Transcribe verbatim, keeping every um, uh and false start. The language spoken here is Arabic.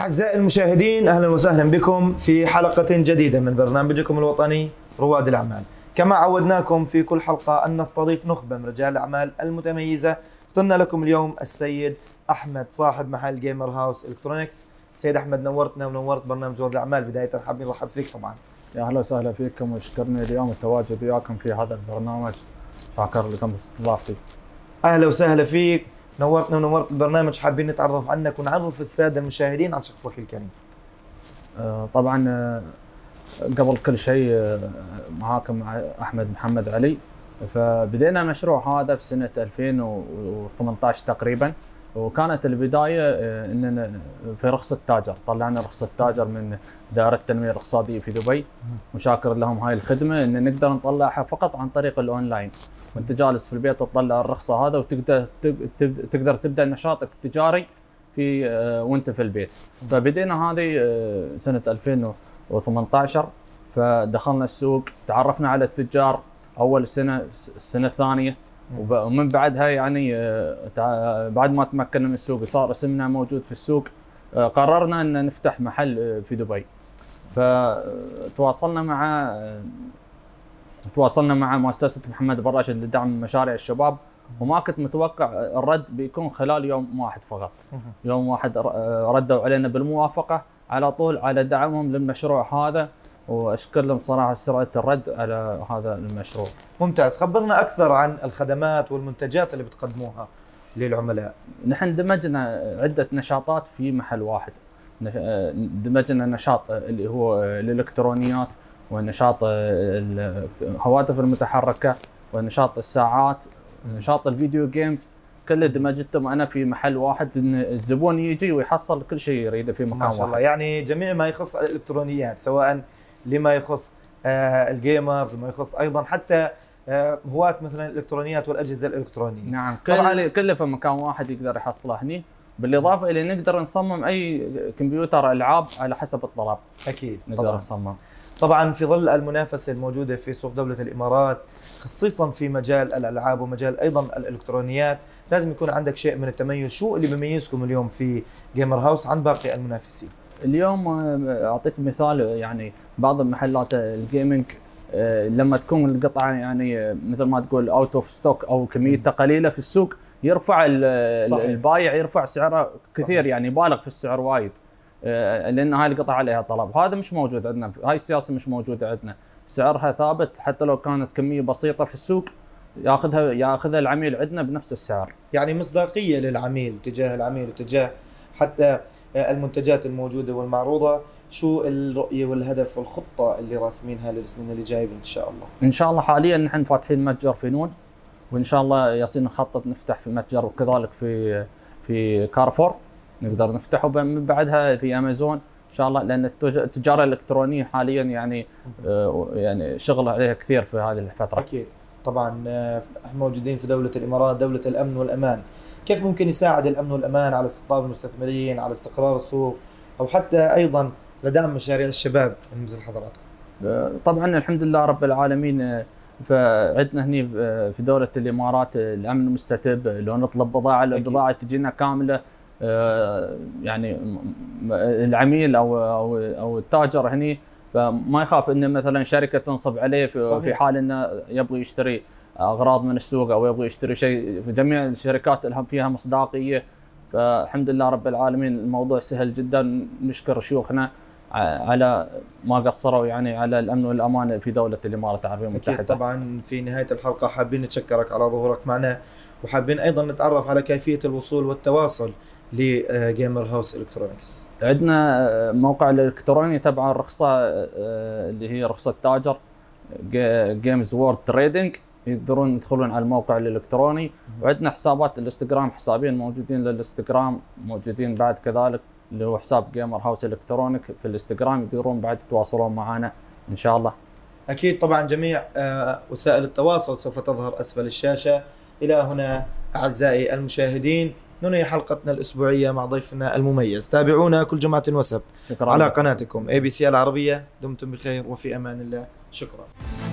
أعزائي المشاهدين، أهلا وسهلا بكم في حلقة جديدة من برنامجكم الوطني رواد الأعمال. كما عودناكم في كل حلقة أن نستضيف نخبة من رجال الأعمال المتميزة. اخترنا لكم اليوم السيد أحمد صاحب محل جيمر هاوس إلكترونيكس. سيد أحمد، نورتنا ونورت برنامج رواد الأعمال. بداية حابين نرحب فيك طبعا. يا أهلا وسهلا فيكم، وشكرني اليوم التواجد وياكم في هذا البرنامج. شاكر لكم استضافتي. أهلا وسهلا فيك، نورتنا ونورت البرنامج. حابين نتعرف عنك ونعرف السادة المشاهدين عن شخصك الكريم. آه طبعا آه قبل كل شيء آه معاكم مع أحمد محمد علي. فبدينا المشروع هذا في سنة ألفين وثمانية عشر تقريبا، وكانت البداية آه اننا في رخصة تاجر. طلعنا رخصة تاجر من دائرة التنمية الاقتصادية في دبي، وشاكر لهم هاي الخدمة ان نقدر نطلعها فقط عن طريق الاونلاين. وانت جالس في البيت تطلع الرخصة هذا وتقدر تقدر تبدا نشاطك التجاري في وانت في البيت. فبدينا هذه سنة ألفين وثمانية عشر، فدخلنا السوق، تعرفنا على التجار اول سنة السنة الثانية، ومن بعدها يعني بعد ما تمكنا من السوق صار اسمنا موجود في السوق، قررنا ان نفتح محل في دبي. فتواصلنا مع تواصلنا مع مؤسسة محمد بن راشد لدعم مشاريع الشباب، وما كنت متوقع الرد بيكون خلال يوم واحد فقط. يوم واحد ردوا علينا بالموافقة على طول على دعمهم للمشروع هذا، واشكر لهم صراحة سرعة الرد على هذا المشروع. ممتاز. خبرنا أكثر عن الخدمات والمنتجات اللي بتقدموها للعملاء. نحن دمجنا عدة نشاطات في محل واحد. دمجنا نشاط اللي هو الإلكترونيات، ونشاط الهواتف المتحركة، ونشاط الساعات، ونشاط الفيديو جيمز، كله دمجتهم أنا في محل واحد، إن الزبون يجي ويحصل كل شيء يريده في مكان واحد. ما شاء الله، يعني جميع ما يخص الإلكترونيات، سواء لما يخص آه الجيمرز، ما يخص أيضا حتى آه هواة مثلا الإلكترونيات والأجهزة الإلكترونية. نعم، طبعا كله في مكان واحد يقدر يحصله هني، بالإضافة إلى نقدر نصمم أي كمبيوتر ألعاب على حسب الطلب. أكيد نقدر طبعا. نصمم. طبعا في ظل المنافسة الموجودة في سوق دولة الإمارات، خصيصا في مجال الألعاب ومجال أيضا الإلكترونيات، لازم يكون عندك شيء من التميز. شو اللي بيميزكم اليوم في جيمر هاوس عن باقي المنافسين؟ اليوم أعطيك مثال، يعني بعض المحلات الجيمنج لما تكون القطعة يعني مثل ما تقول اوت اوف ستوك او كميتها قليلة في السوق، يرفع البايع يرفع سعره كثير، يعني يبالغ في السعر وايد، لان هاي القطعه عليها طلب. هذا مش موجود عندنا، هاي السياسه مش موجوده عندنا. سعرها ثابت، حتى لو كانت كميه بسيطه في السوق ياخذها ياخذها العميل عندنا بنفس السعر. يعني مصداقيه للعميل تجاه العميل وتجاه حتى المنتجات الموجوده والمعروضه. شو الرؤيه والهدف والخطه اللي راسمينها للسنين اللي جايه ان شاء الله؟ ان شاء الله حاليا نحن فاتحين متجر في نون، وان شاء الله ياسين نخطط نفتح في متجر وكذلك في في كارفور نقدر نفتحه من بعدها في امازون ان شاء الله، لان التجاره الالكترونيه حاليا يعني يعني شغل عليها كثير في هذه الفتره. اكيد طبعا. موجودين في دوله الامارات، دوله الامن والامان. كيف ممكن يساعد الامن والامان على استقطاب المستثمرين، على استقرار السوق، او حتى ايضا لدعم مشاريع الشباب مثل حضراتكم؟ طبعا الحمد لله رب العالمين، فعندنا هني في دوله الامارات الامن مستتب. لو نطلب بضاعه البضاعه تجينا كامله، يعني العميل او او او التاجر هني فما يخاف ان مثلا شركه تنصب عليه في, صحيح. في حال انه يبغى يشتري اغراض من السوق او يبغى يشتري شيء. في جميع الشركات لها فيها مصداقيه، فالحمد لله رب العالمين الموضوع سهل جدا. نشكر شيوخنا على ما قصروا يعني على الامن والامان في دوله الامارات العربيه المتحده. أكيد طبعا. في نهايه الحلقه حابين نتشكرك على ظهورك معنا، وحابين ايضا نتعرف على كيفيه الوصول والتواصل لجيمر هاوس الكترونكس. عندنا موقع الالكتروني تبع الرخصه اللي هي رخصه تاجر جيمز وورد تريدنج، يقدرون يدخلون على الموقع الالكتروني. وعندنا حسابات الانستغرام، حسابين موجودين للانستغرام موجودين بعد كذلك، اللي هو حساب جيمر هاوس الكترونيك في الانستغرام، يقدرون بعد يتواصلون معنا ان شاء الله. اكيد طبعا. جميع وسائل التواصل سوف تظهر اسفل الشاشه. الى هنا اعزائي المشاهدين ننهي حلقتنا الأسبوعية مع ضيفنا المميز. تابعونا كل جمعة وسبت على قناتكم إيه بي سي العربية. دمتم بخير وفي أمان الله. شكرا.